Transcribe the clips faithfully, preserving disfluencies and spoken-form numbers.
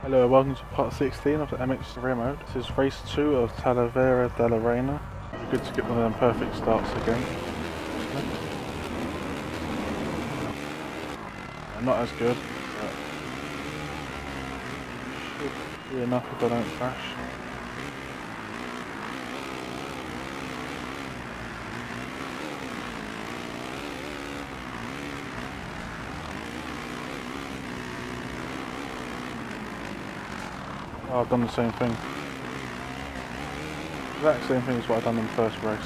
Hello, welcome to part sixteen of the M X career mode. This is race two of Talavera de la Reina. It'd be good to get one of them perfect starts again. Not as good, but should be enough if I don't crash. Oh, I've done the same thing. Exact same thing as what I've done in the first race.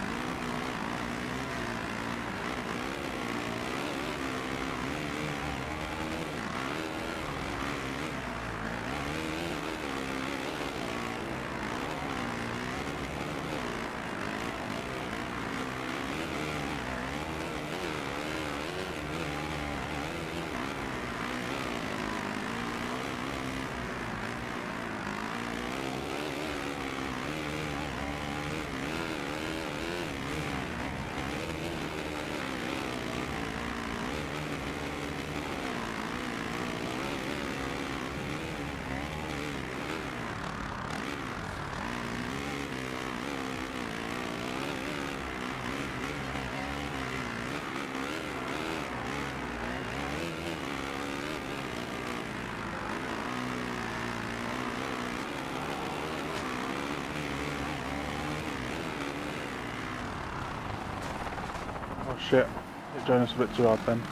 Oh shit, hit Jonas a bit too hard then.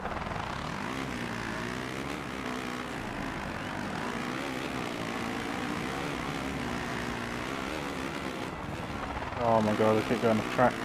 Oh my god, I keep going off track.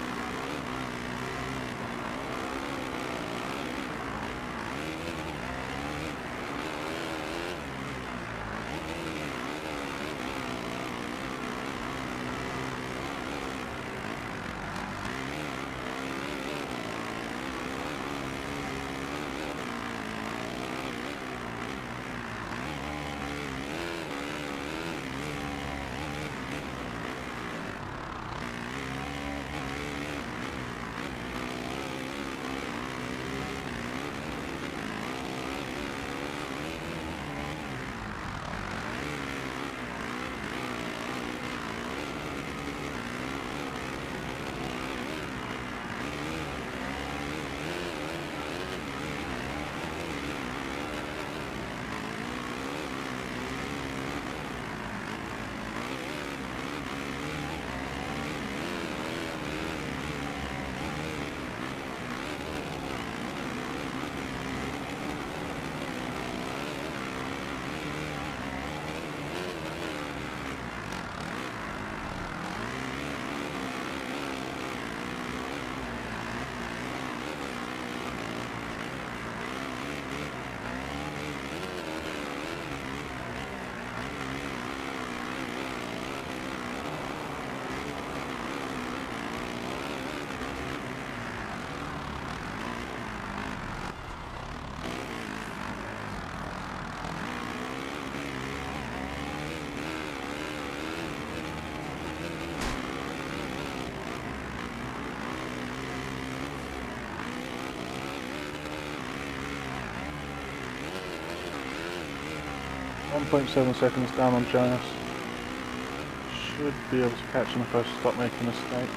one point seven seconds down on Jonas. Should be able to catch him if I stop making mistakes.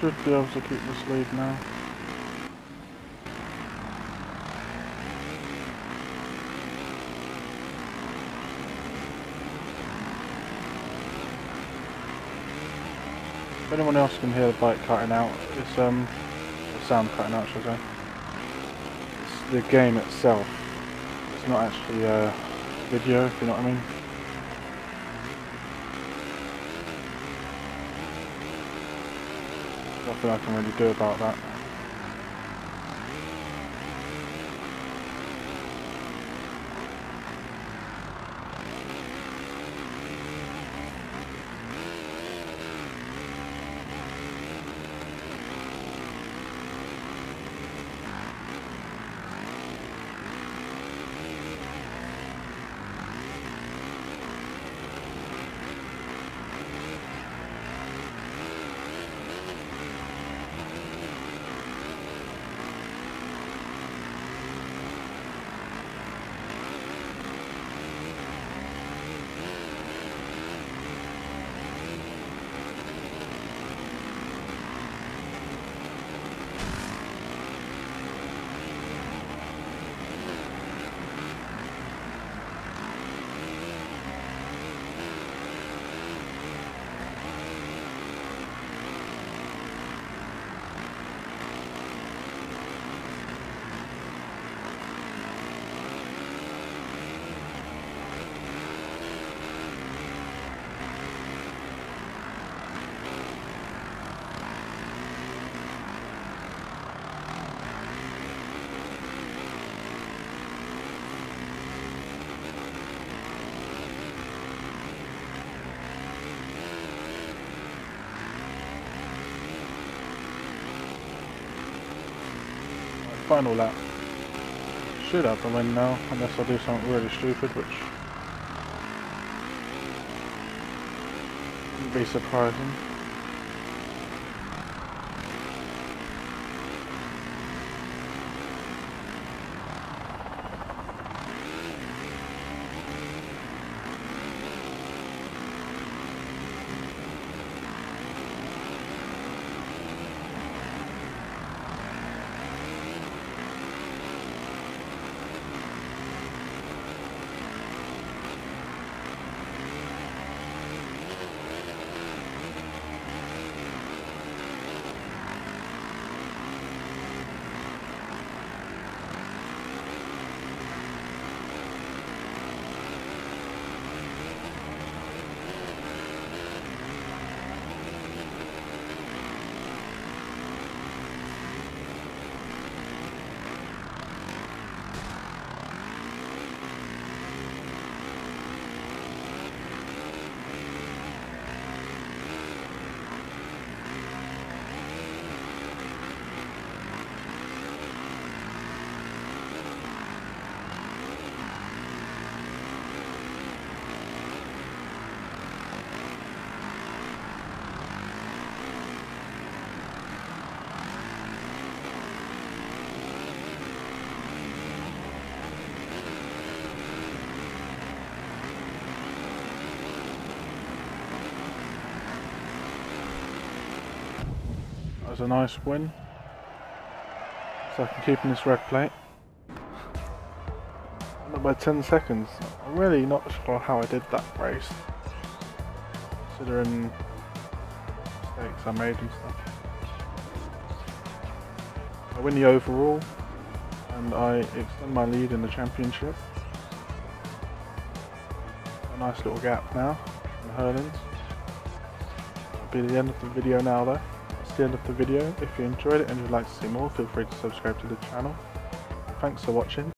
should be able to keep this lead now. If anyone else can hear the bike cutting out, it's um the sound cutting out, should I say. It's the game itself. It's not actually a uh, video, if you know what I mean. Nothing I can really do about that. Final lap. Should have the win now, unless I do something really stupid, which wouldn't be surprising. That was a nice win. So I can keep in this red plate. Not by ten seconds. I'm really not sure how I did that race, considering mistakes I made and stuff. I win the overall and I extend my lead in the championship. A nice little gap now in the Herlings. That'll be the end of the video now though. That's the end of the video. If you enjoyed it and you'd like to see more, feel free to subscribe to the channel. Thanks for watching.